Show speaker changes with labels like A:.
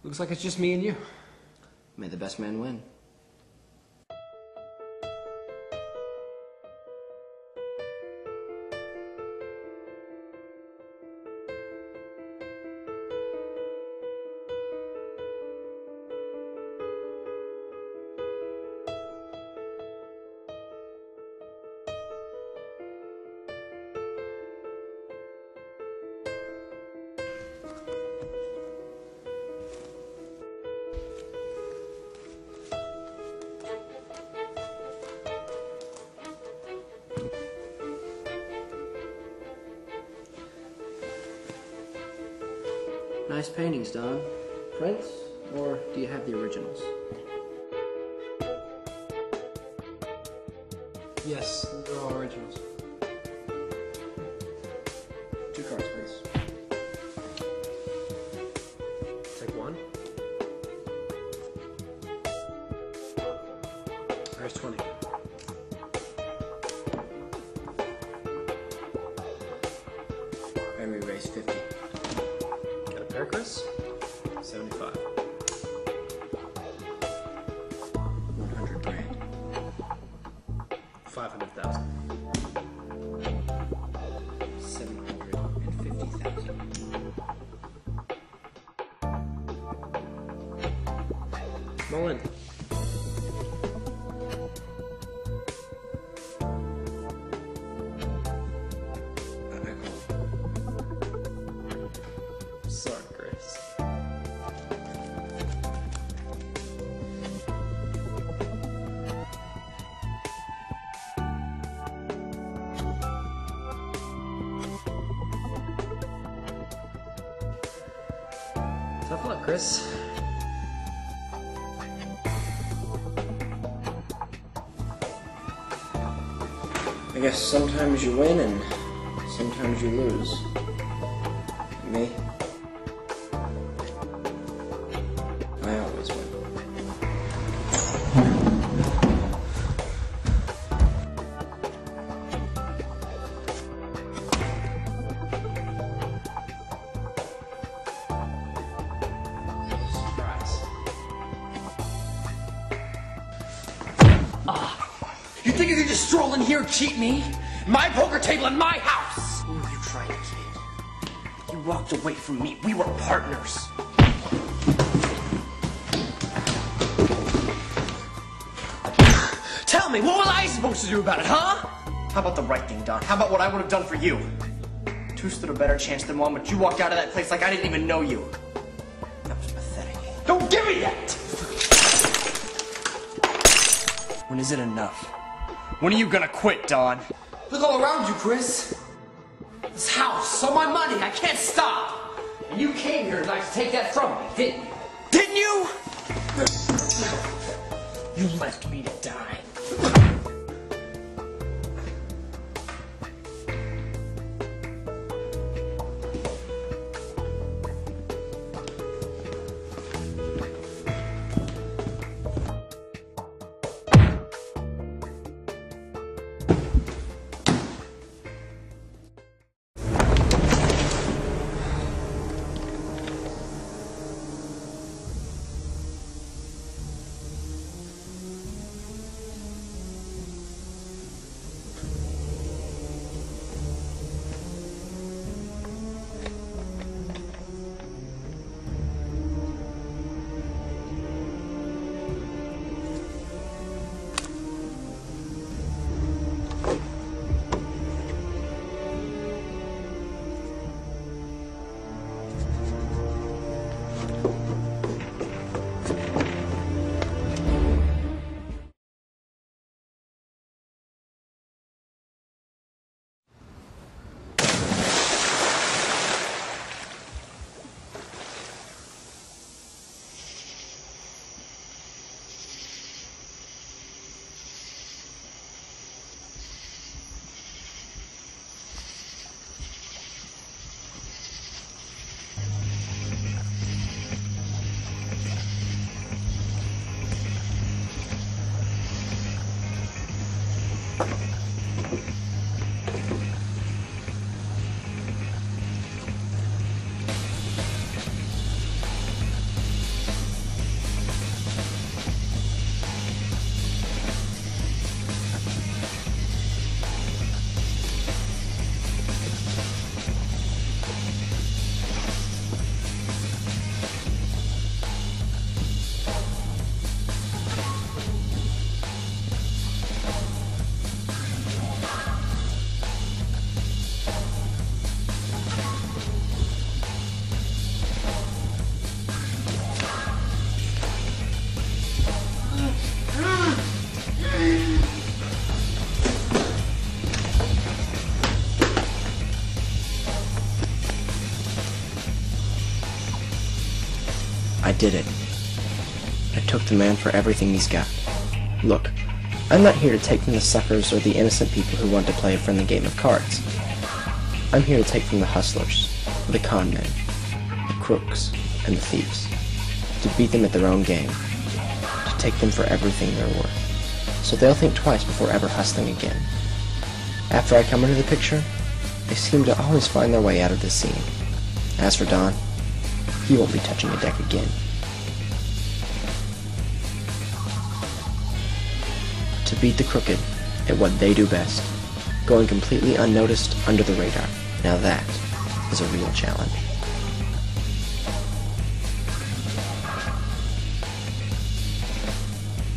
A: Looks like it's just me and you.
B: May the best man win. Nice paintings, Don. Prints, or do you have the originals?
A: Yes, they're all originals.
B: 2 cards, please.
A: Take one. There's 20.
B: And we raised 50.
A: Got a pair, Chris? 75.
B: 100 grand.
A: 500,000.
B: 750,000.
A: Mullen. Sorry, Chris. Tough luck, Chris.
B: I guess sometimes you win and sometimes you lose. Me? I always win.
A: Surprise.
C: You think you can just stroll in here and cheat me? My poker table in my house!
B: Who are you trying to kid?
C: You walked away from me. We were partners. Tell me, what was I supposed to do about it, huh? How about the right thing, Don? How about what I would have done for you? 2 stood a better chance than 1, but you walked out of that place like I didn't even know you. That was pathetic. Don't give me that! When is it enough? When are you gonna quit, Don?
A: Look all around you, Chris.
C: This house, all my money, I can't stop.
A: And you came here tonight to take that from me, didn't you?
C: Didn't you? You left me to die.
B: I did it. I took the man for everything he's got. Look, I'm not here to take from the suckers or the innocent people who want to play a friendly game of cards. I'm here to take from the hustlers, the con men, the crooks, and the thieves. To beat them at their own game. To take them for everything they're worth. So they'll think twice before ever hustling again. After I come into the picture, they seem to always find their way out of this scene. As for Don, he won't be touching a deck again. To beat the crooked at what they do best, going completely unnoticed under the radar. Now that is a real challenge.